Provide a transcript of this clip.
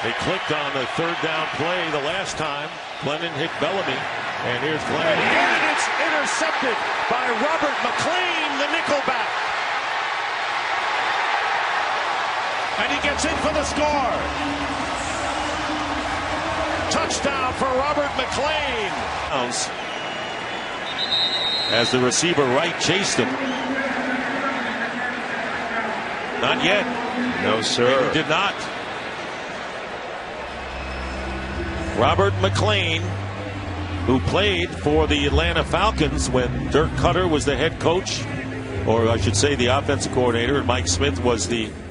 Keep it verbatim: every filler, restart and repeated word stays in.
They clicked on the third down play the last time. Glennon hit Bellamy. And here's Glennon. And it's intercepted by Robert McClain, the nickelback. And he gets in for the score. Touchdown for Robert McClain. As the receiver right chased him. Not yet. No, sir. He did not. Robert McClain, who played for the Atlanta Falcons when Dirk Cutter was the head coach, or I should say the offensive coordinator, and Mike Smith was the